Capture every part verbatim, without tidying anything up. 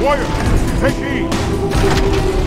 Warrior, take heed!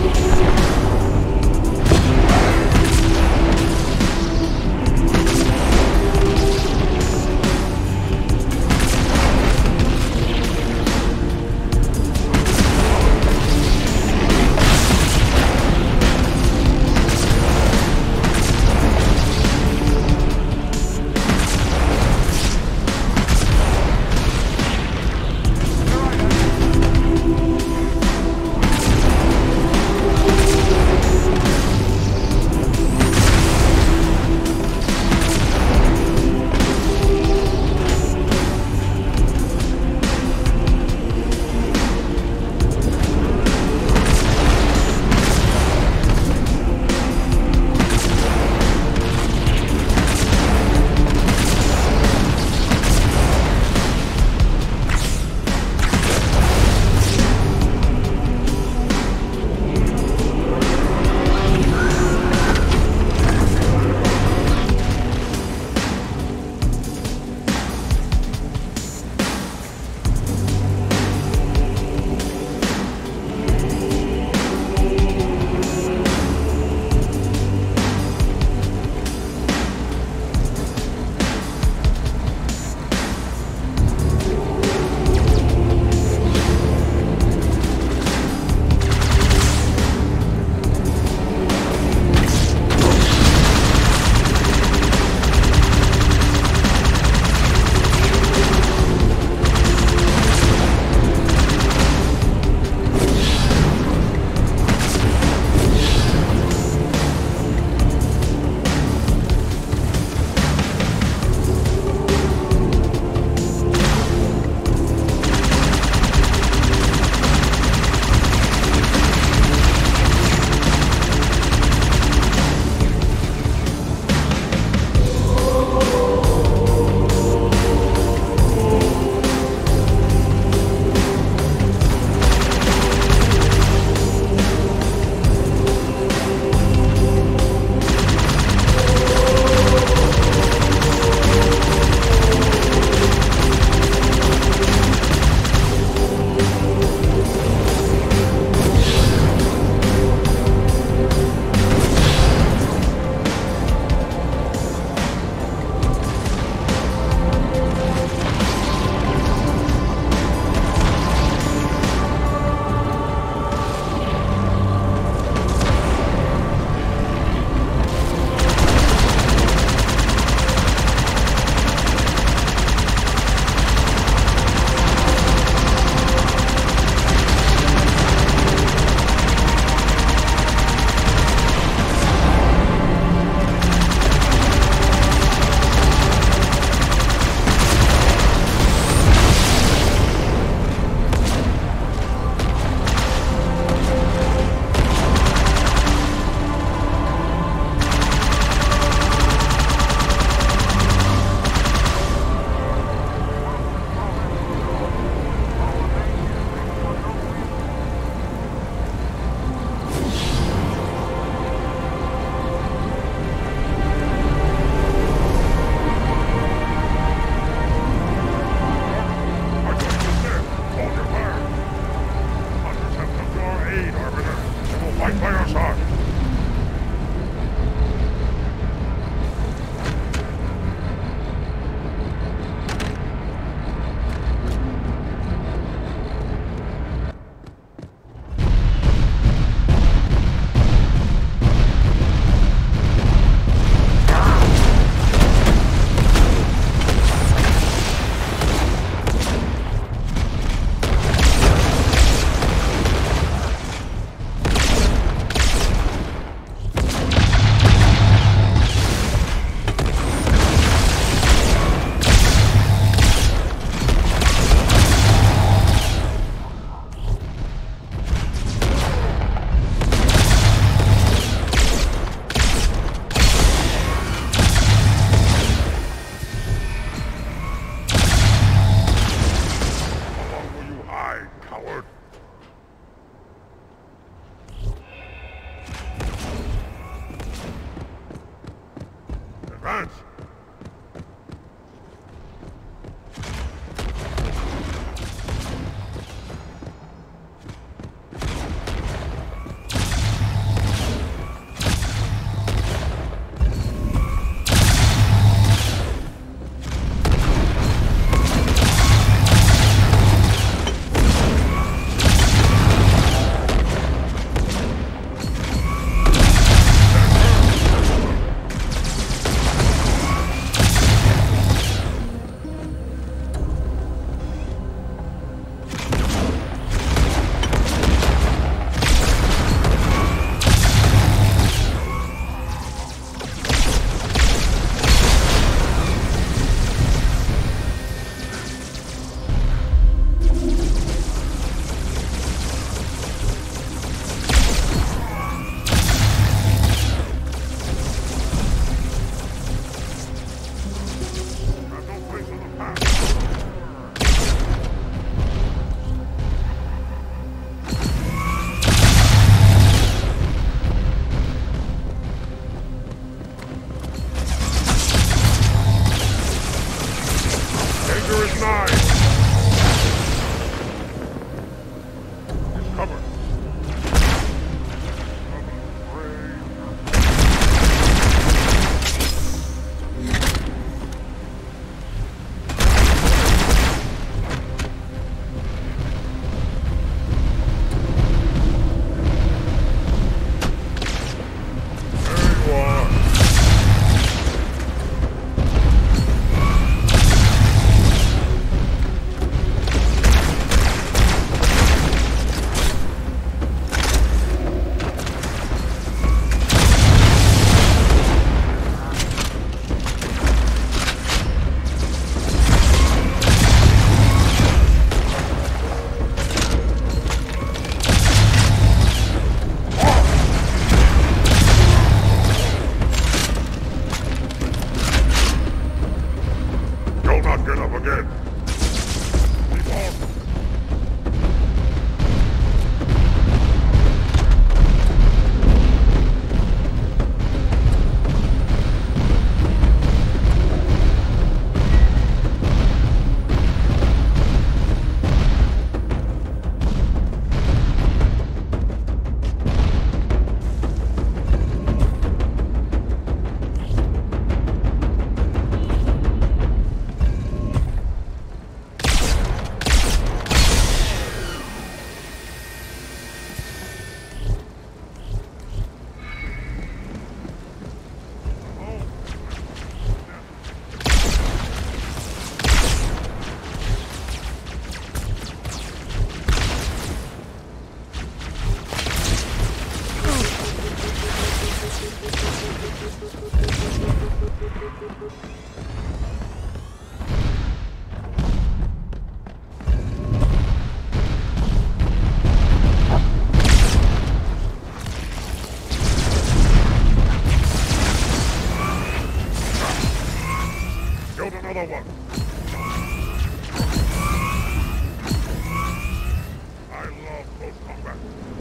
Close combat.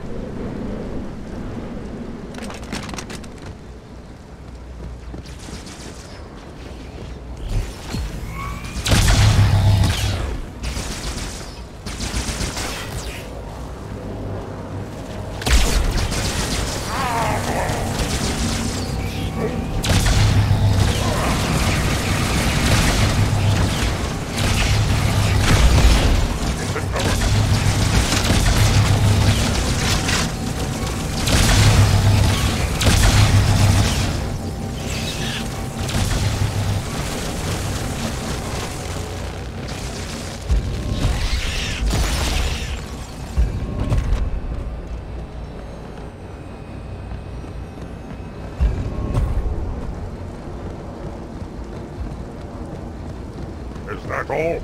Is that all?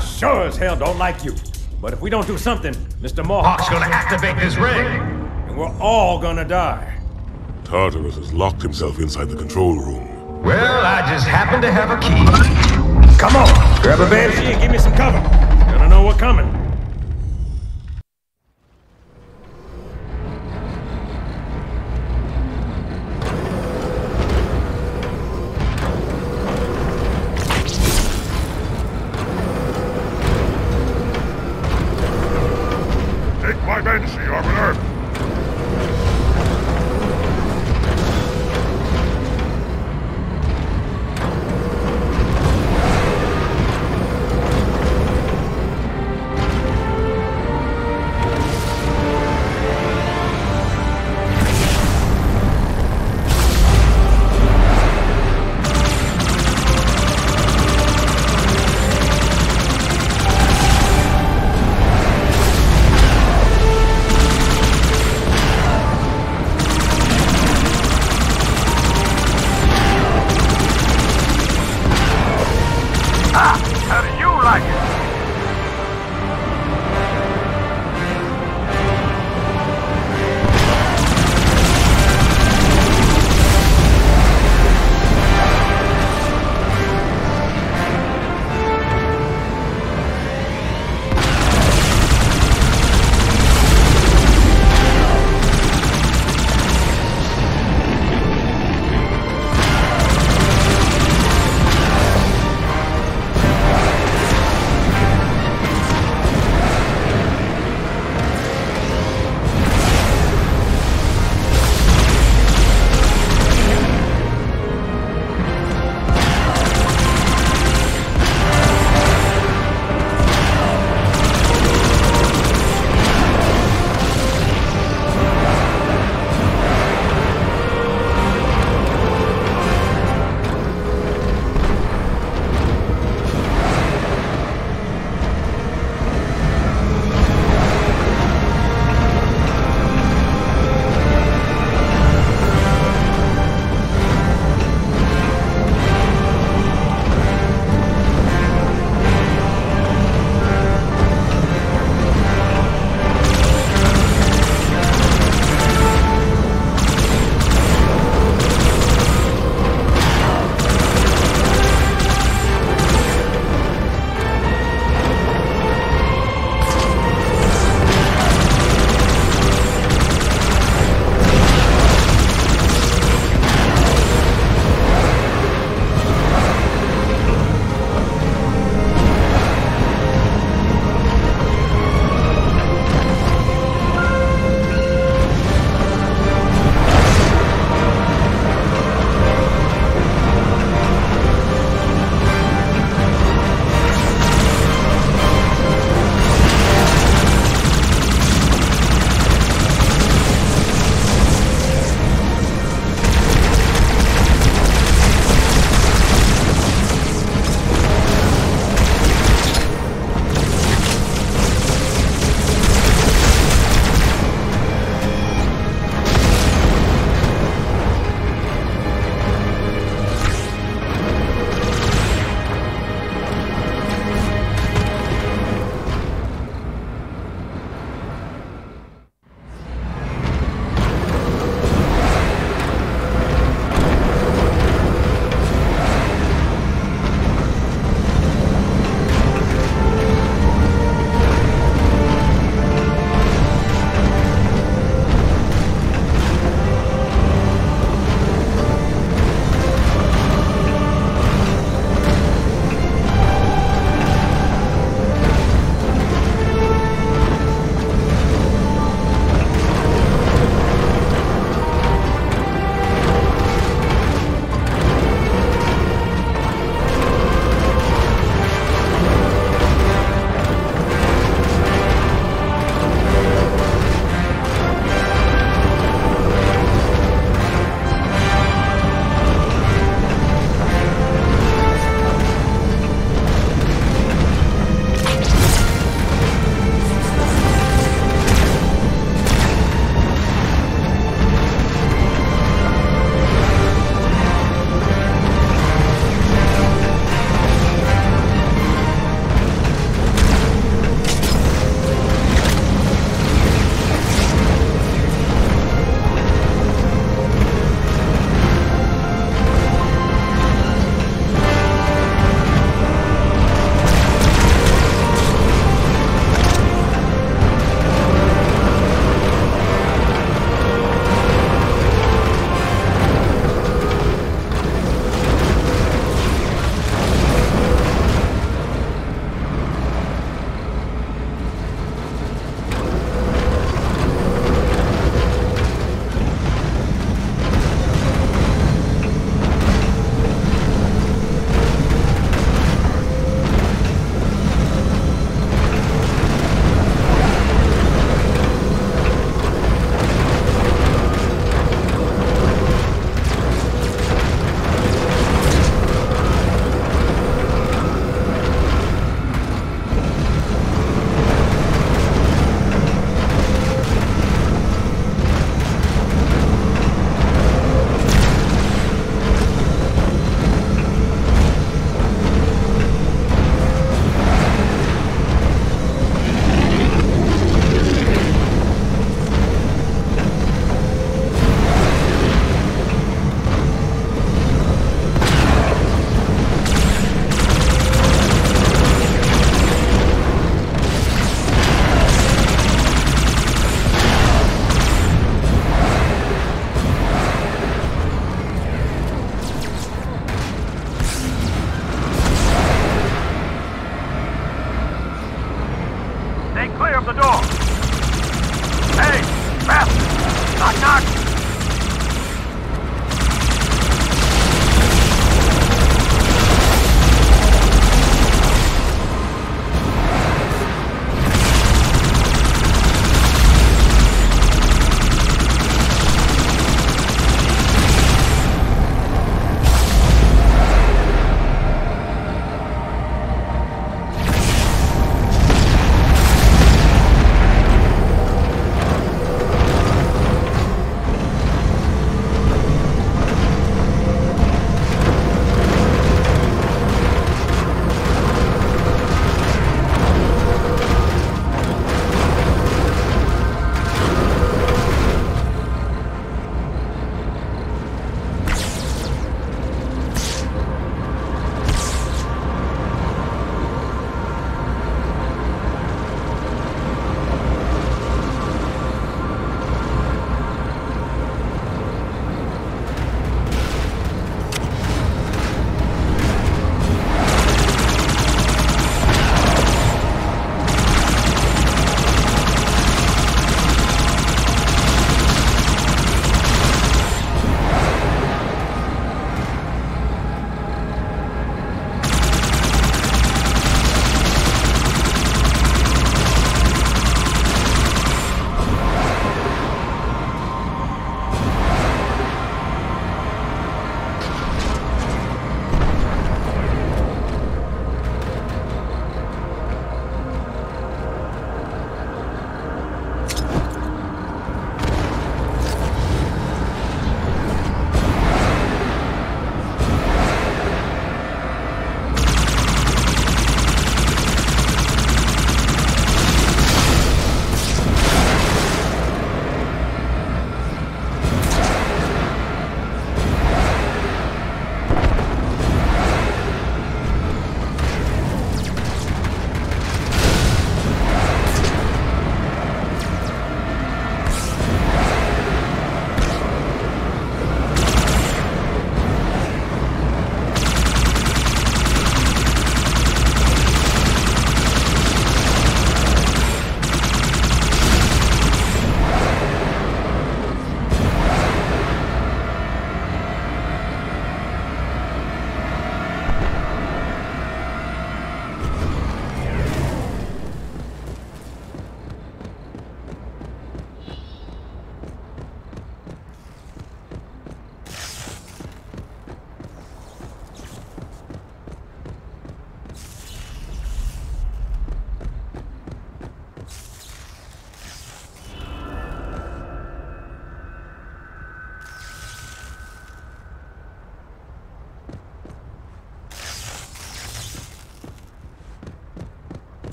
sure as hell don't like you. But if we don't do something, Mister Mohawk's gonna activate this ring. And we're all gonna die. Tartarus has locked himself inside the control room. Well, I just happen to have a key. Come on, grab a banshee and give me some cover. Gonna know what's coming. Take my banshee, Arbiter!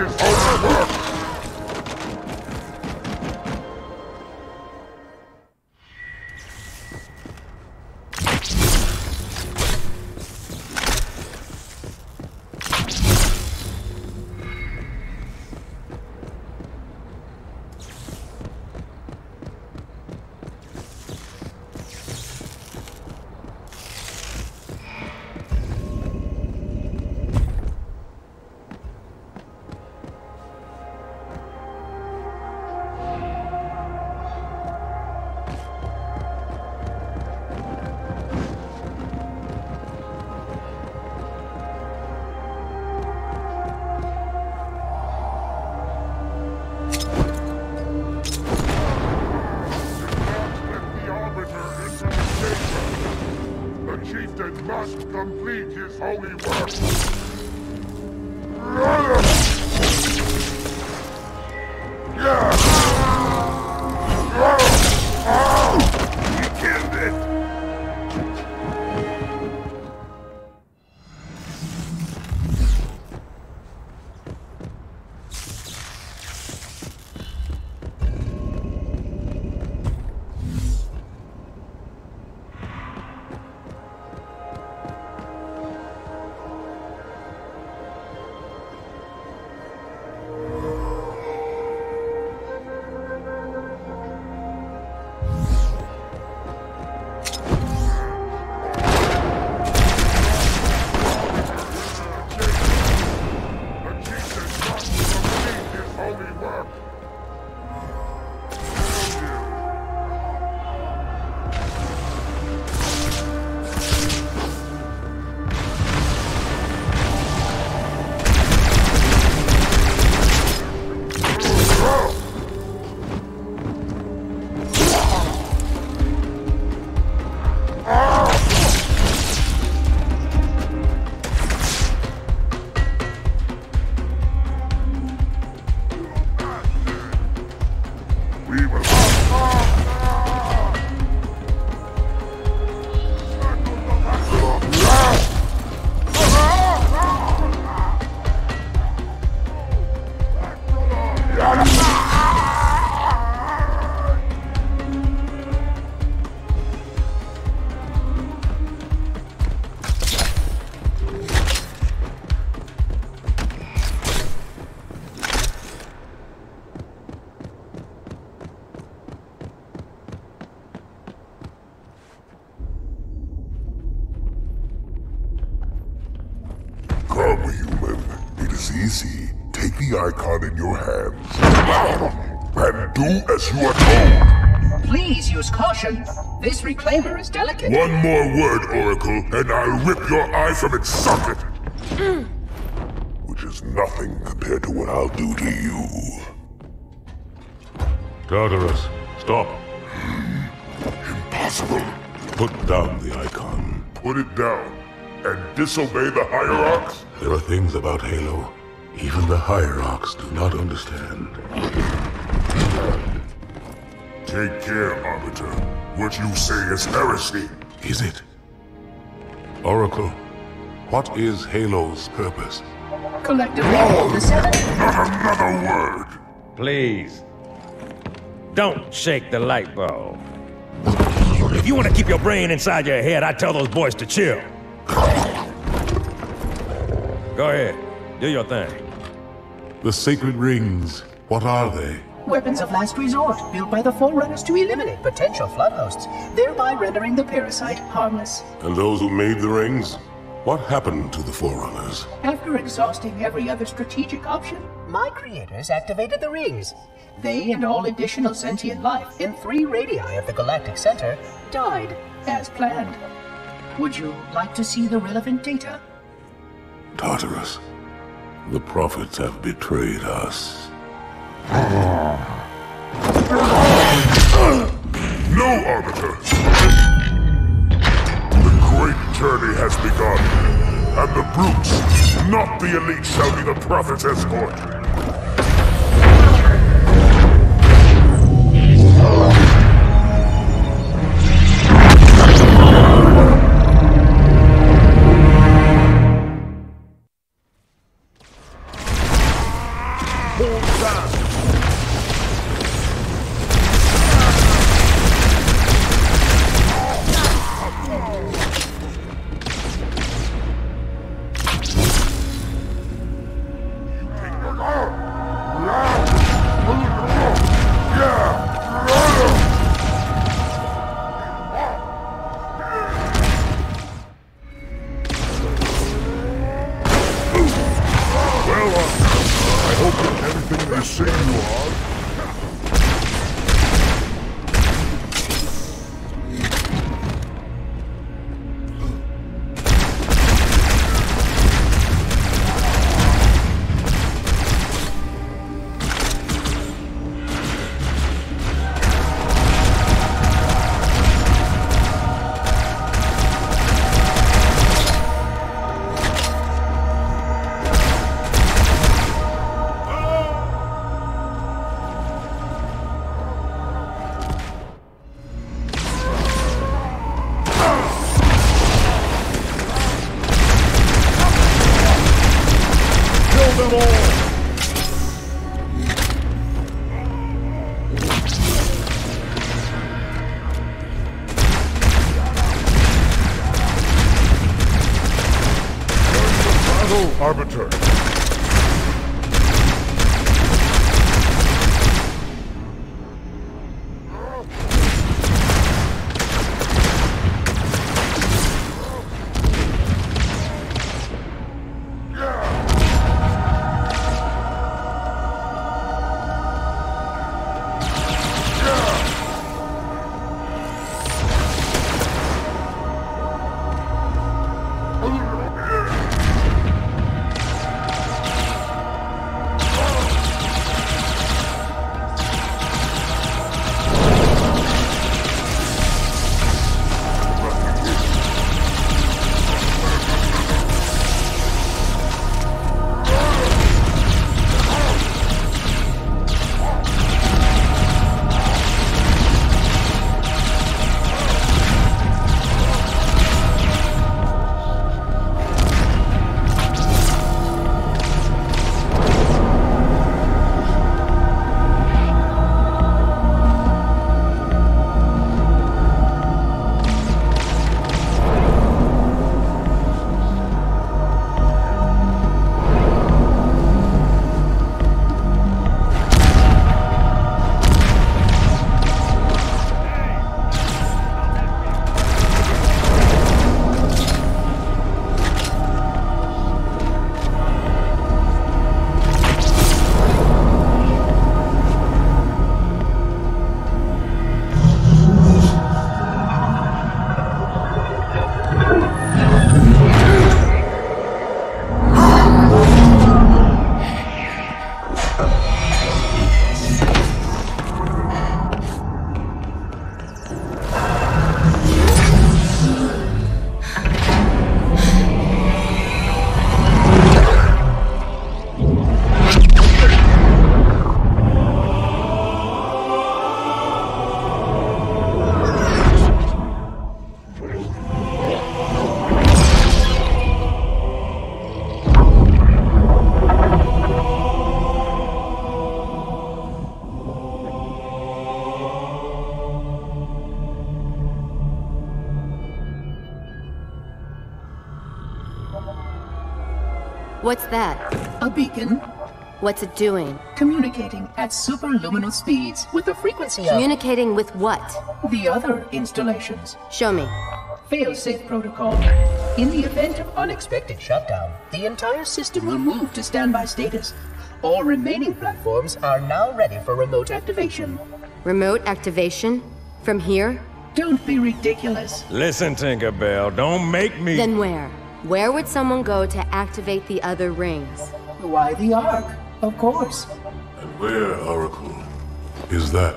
his holy work! Must complete his holy work. He killed it. Come, human. It is easy. Take the icon in your hands. And do as you are told. Please use caution. This reclaimer is delicate. One more word, Oracle, and I'll rip your eye from its socket. Which is nothing compared to what I'll do to you. Tartarus, stop. Impossible. Put down the icon. Put it down. And disobey the Hierarchs? There are things about Halo even the Hierarchs do not understand. Take care, Arbiter. What you say is heresy. Is it? Oracle, what is Halo's purpose? Collectively, the seven... Not another word! Please. Don't shake the light bulb. If you want to keep your brain inside your head, I tell those boys to chill. Go ahead. Do your thing. The sacred rings, what are they? Weapons of last resort, built by the Forerunners to eliminate potential flood hosts, thereby rendering the parasite harmless. And those who made the rings? What happened to the Forerunners? After exhausting every other strategic option, my creators activated the rings. They and all additional sentient life in three radii of the Galactic Center died as planned. Would you like to see the relevant data? Tartarus, the prophets have betrayed us. No, Arbiter! The great journey has begun, and the brutes, not the elite, shall be the prophet's escort. Arbiter. What's that? A beacon. What's it doing? Communicating at superluminal speeds with the frequency of Communicating with what? the other installations. Show me. Fail-safe protocol. In the event of unexpected shutdown, the entire system will move to standby status. All remaining platforms are now ready for remote activation. Remote activation? From here? Don't be ridiculous. Listen, Tinkerbell, don't make me... Then where? Where would someone go to activate the other rings? Why the Ark? Of course. And where, Oracle, is that?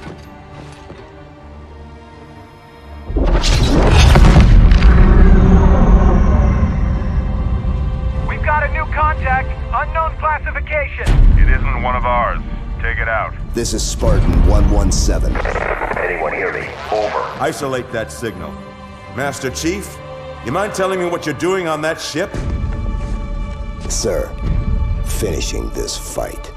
We've got a new contact, unknown classification. It isn't one of ours. Take it out. This is Spartan one one seven. Anyone hear me? Over. Isolate that signal. Master Chief, you mind telling me what you're doing on that ship? Sir, finishing this fight.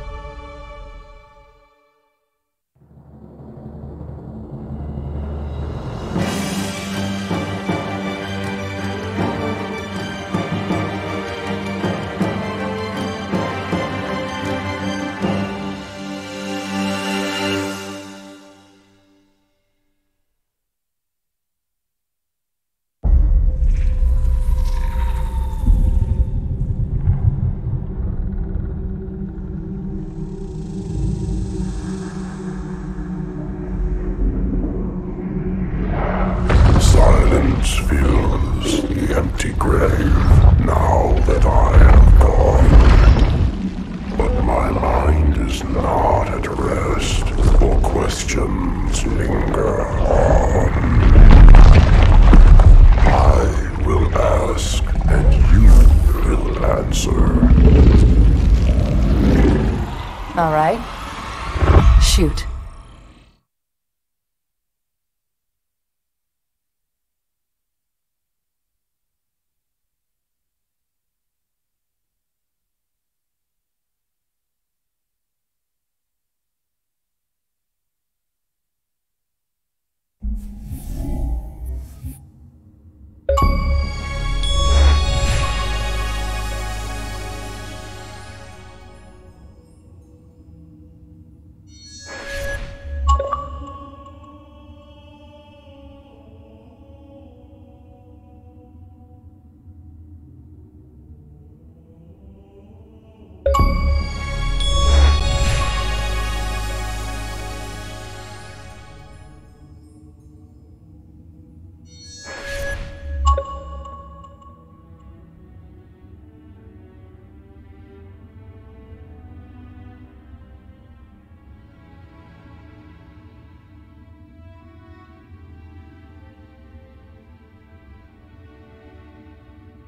Silence fills the empty grave now that I am gone. But my mind is not at rest, for questions linger on.